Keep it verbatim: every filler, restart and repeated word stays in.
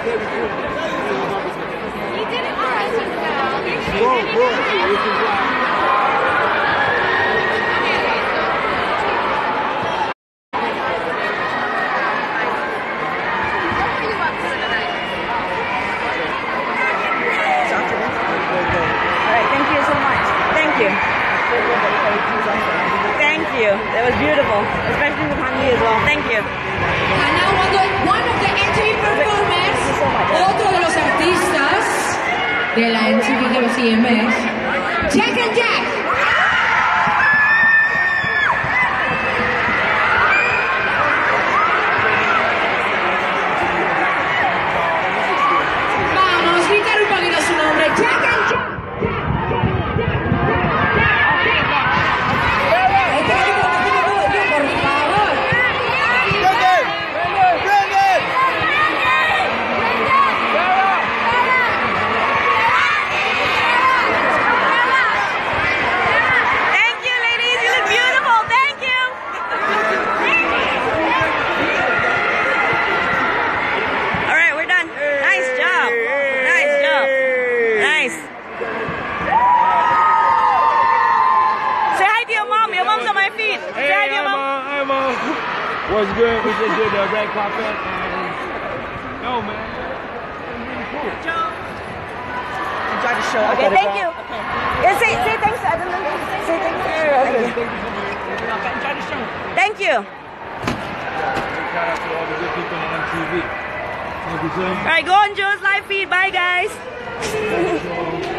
did it alright. Good, good. This is why. Thank you. That was beautiful, especially with honey as well. Thank you. And now one of, one of the M T V performers, otro de los artistas de la M T V de los C M X, Jack and Jack. Vamos, gritar un poquito su nombre, Jack and Jack. What's good? We just did the red carpet and no man. Cool. Enjoy the show. Okay, thank you. Okay. Yeah, say say thanks. I don't know. Say thanks. Yeah, thank you. Enjoy the show. Thank you. Shout out to all the good people on M T V. Thank you, sir. All right, go on Joe's live feed. Bye, guys.